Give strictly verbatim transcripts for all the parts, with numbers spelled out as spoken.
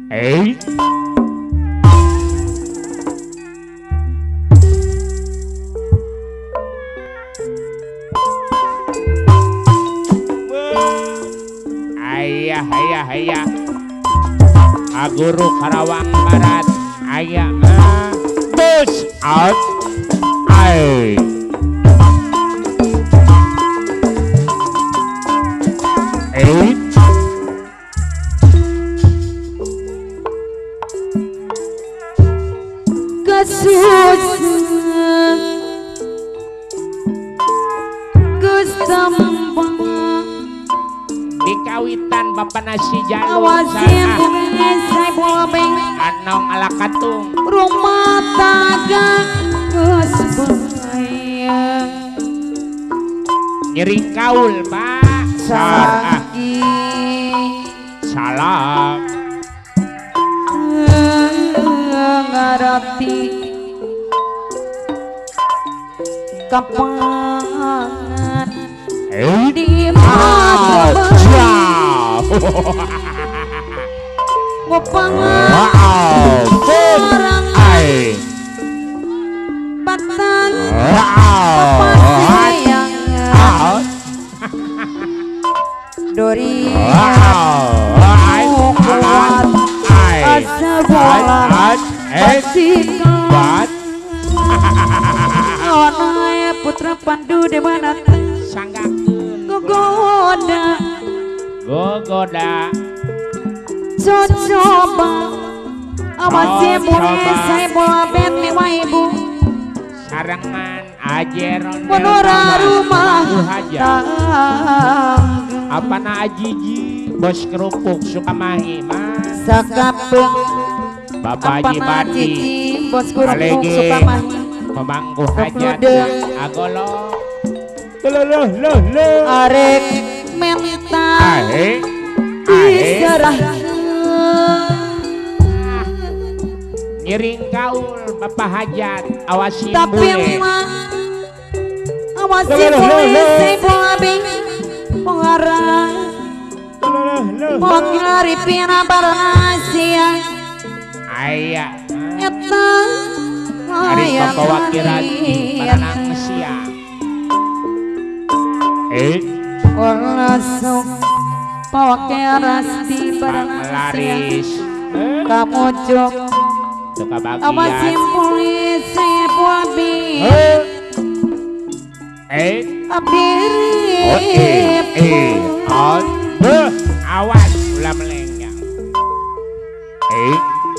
Eh. Ayah, ayah, ayah. Aguru Karawang Barat. Ayah mah. Push out. Ay. Eight. Kasus Gustambang Dikawitan Bapak Nasi Jalur Awasin saya boleh Anong ala katung rumah tangga Gusbayang Nyering kaul Pak Sarah Sakit Salam ngarati kapangan Eh di Wow ngopangan orang Ay batang Wow pasayang Wow dori Ay kuat Ay asa bola Bat Onaya putra pandu di mana Sanggakeun gogoda Gogoda coba awasi boleh saya bola bet lima ibu Sarangan ajeron menora rumah tangga apa na ajiji bos kerupuk Sukamahi mah sakapeng Bapak Haji Badi bos kerupuk Alege Sukamahi memangku hajat Kemudian. agolo loh loh loh arek menta ahe ahe diserah ngiring kaul Bapak hajat awasi tapi bule mah awasi Loh, loh, boleh loh. saya bola bet pengarang loh loh Mengharipin Barnasia ayah Eta hari ayam papawakiran harian paranang siang eh Walasuk pawakiras di Bang Barnasia laris eh Kamu jok suka Awas bagian polisi puabi eh eh Abdiri oh eh eh oh beuh awas ulah melenggang eh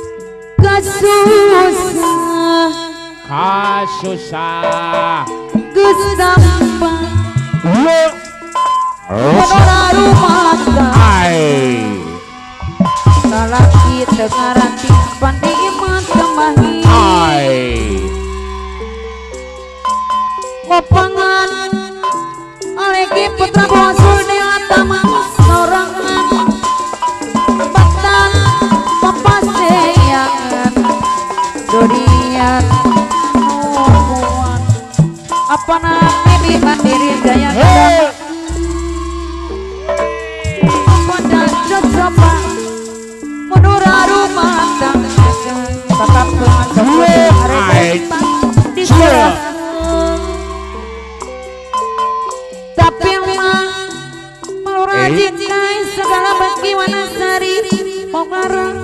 Kasusah kasusah Gustambang lu Menora rumah tangga ai Lalaki tengarati pandi iman kemahi ai Ngopangan Aleki putra bosul dewa tamang sorangan Batang papaseyangan Durian nubuan Apa nanti di mandiri daya hey Pada coba menurut rumah tangga Tetap dengan sebuah harga di sekolah Tapi mah melurah jingkai segala bagaimana sari mau ngarang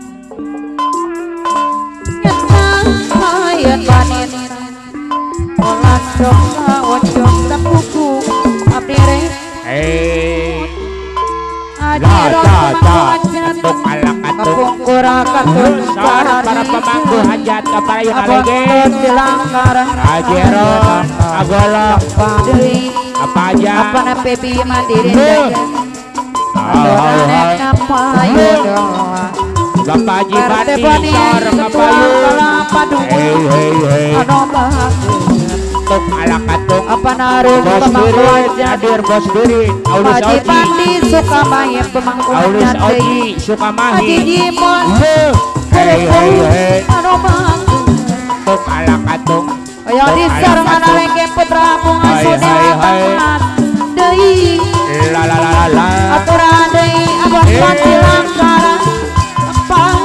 Nyata ayat panin Olah coba wajong tapuku abdire hey Ajaran da da wajah untuk ala katung Kepungkurakan Sar para pemangku hajat kaparayun Abang alege dilanggaran ajeron agolok Padri apa aja Apa na pebi mandiri Huh. daya Hal-hal Adoranek kapayu doa Bapak Haji Arte Badi boni sor ketua kapayun kelapa dua hey hey hey Ano bahagia untuk ala katung Apa naruh bos pemangku diri wajah hadir bos diri Aulus Haji Oji Bandi suka bayar pemangku Aulus wajah Oji Haji Sukamahi Jimon Huh. hey hey hey Ano bahagia untuk ala katung Ayo di sarangan aleke putra bunga Hai, sudah hai, hai. tamat Dei la la la la la aturan deui abah Eh. pati langkara apa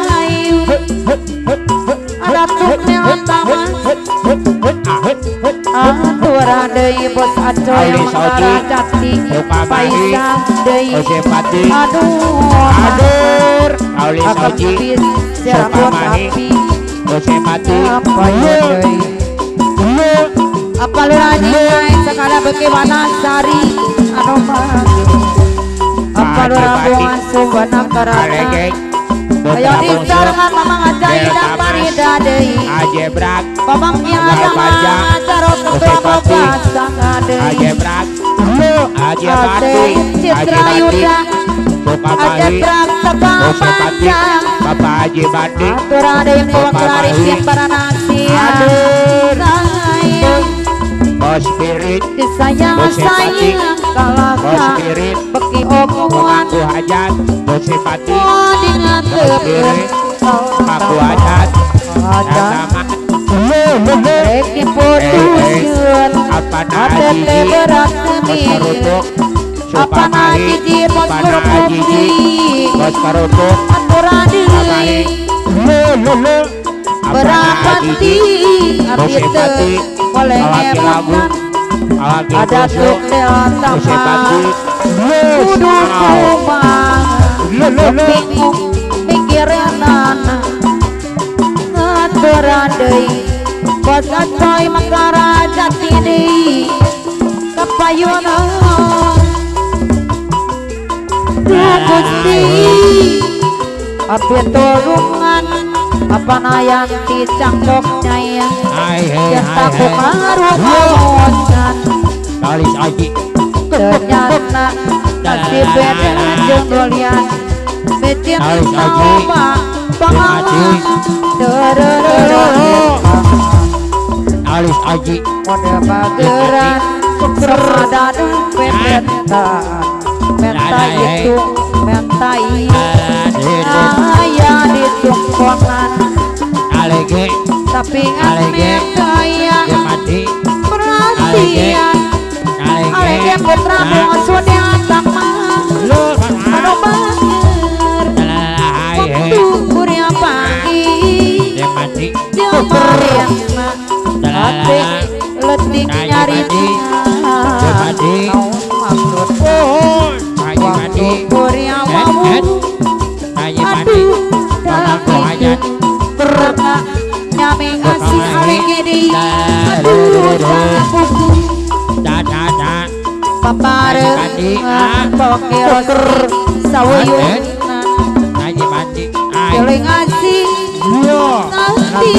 bos acoy Aulis Oji, jati Sukamahi, Faisal deui Osepati, aduh Adur, Aulis akang Oji, bis serabut Sukamahi, api Osepati, apa ya deui apa lurani sekala beki Wanasari anu mah apa lurabungan subhana karana Alegek, ayo disarkan mamang ajaib dan parida deui Ajebrak, pamangnya ada acara ketua basa deui Ajebrak, Ajebati, Ade Citra Yuda ada Sukamahi, terang tebang Osepati, panjang Bapak Haji Bandi, atur ada yang bawa kelarisin para nasi Adur, sayang Bos Spirit, disayang sayang Bos kalahkan Spirit, beki omongan Mengaku Hajat, Osepati, oh dengan Bos tebel Spirit, Mengaku Hajat, ada Sama, reki putuskan Apa ada Haji, teberat Bos demi Kerutuk, apa Sukamahi, naji bos Apa kerupuk Haji, Bos Kerutuk, atur Sukamahi, adili berapati arti Osepati, teu boleh Awaki Labu, ngebukan Awaki ada Kusuk, tuk deota Osepati, kudu kumang bingung mikirin anak ngaturan deui bos acoy mangkara jati deui kapayunan Gusti api tolongan apa nayang dicangkoknya ya Hai hai cinta hai kumaru hai kawasan Kalis Aji, ternyata kasih beda jeung dolian becin Alis Aji, sama pengalaman Kalis Aji, mode bageran semada pepetan menta itu mentai ayah ditungkongan Alege, tapi Alege, ngaknya dia mati, perhatian Alege, Alege putra bungsu di atama lu anu bager hai hai, waktu kuria pagi dia mati, dia marina hati letik nyari dia mati, maksud oh, Haji waktu mati, kuria eh, mau eh, Haji mati, aduh Mengaku Hajat, karena nyami asih Alege di aduh buku da da da, papareng pokir sawuyun Haji mati, hai, keling asih yo, nanti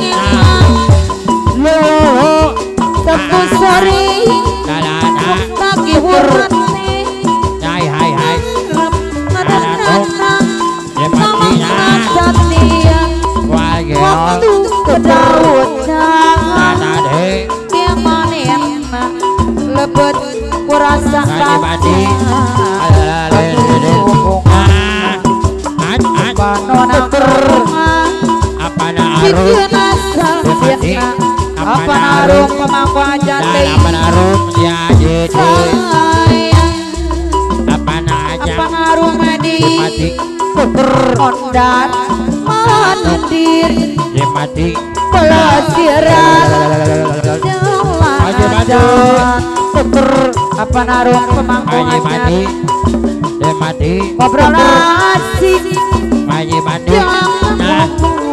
lo, tepu sore da da da, lagi hurati hai hai hai, ngadang-ngadang dia sama mati, nah, setia wah waktu geol, kedaud da jangan da deh, dia manen lebet kurasa Haji mati, alale, ah, an an, panona kerungan apa na arum, bikin asal fitnah apa naruh pemangku aja dan teh apa na arum, ya jadi, sayang apa na aja, apa naruh madi dia mati, ondan mandir dia mati, pelasiran Haji mati, jalan apa naruh pemangku Haji aja mati, dia mati, ngobrol asik Haji mati, jangan nah,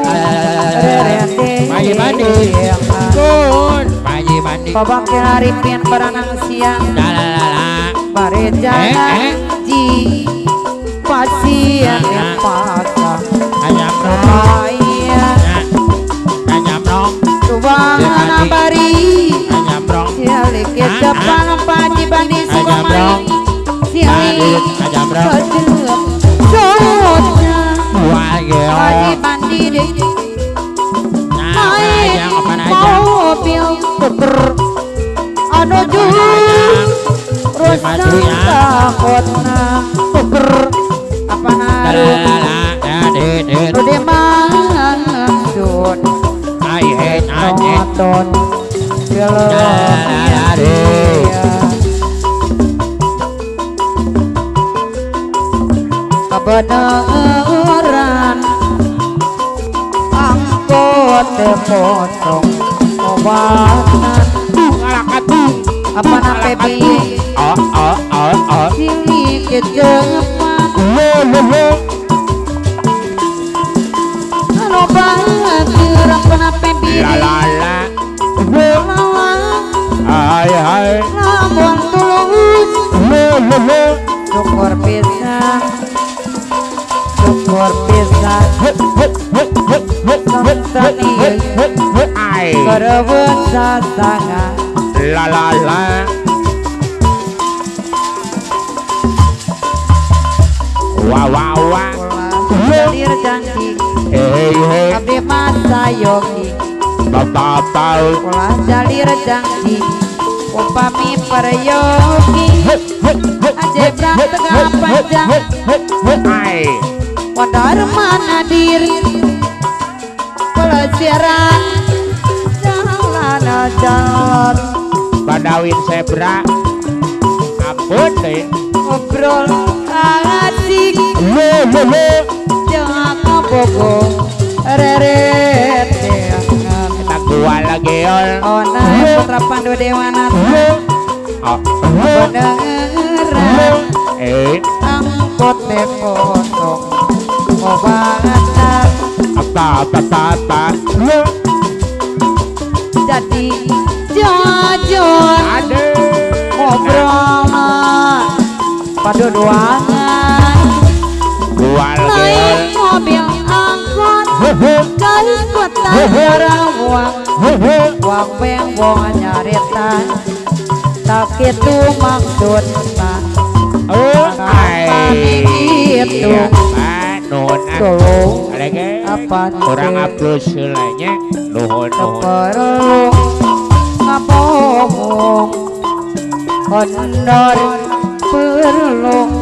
Haji mati, kun, Haji mati, babak haripin beranang siang la la la la, bare Eh, eh. jangan ji pasien yang pasang ayam rong, ayah nah, ayam rong, tubangan bari ayam rong, siali kecapan paji bandi ayam sumai rong, siali ayam rong, kedelem sotnya wah geol, paji bandi deh nah, ayam apa na aja, mobil anu jujur rusak takutna apa la la naruh la la, ya deh deh, udah manjut ai het aje, nonton film la la la deh, kebenaran angkot tepotong obatan tung alakatung, apa nape bi Oh oh oh oh sini kejepan Lo lo lo anu bahagia apa nape bi La la la lawa Hai hai lamun tulus Lo lo lo syukur pisan syukur pisan Ai kerewen sasangan La la la Wah wah wah Jalir janji Hei hei abdi masa yogi Bapak tahu ulah jalir janji upami peryogi aja berang tengah panjang Ai wadar mana diri pelesiran jalan jalan Badawin zebra Ampun deh ngobrol asik Lo lo lo jangan kabogo reret Kita gua lagi ol ona putra pandu dewanat Oh pendengeran Eh angkot tekosong ngobatan Apa apa apa apa Lo jadi jujur Aduh ngobrol paduduangan Gua lagi naik ol mobil angkot dari kota Karawang wang bengong nyaritan tak itu maksudnya Oh ai itu Pak Nun tolong Ada ke apa Orang upload selanya Nuhun nuhun perlu ngapomong kondor perlu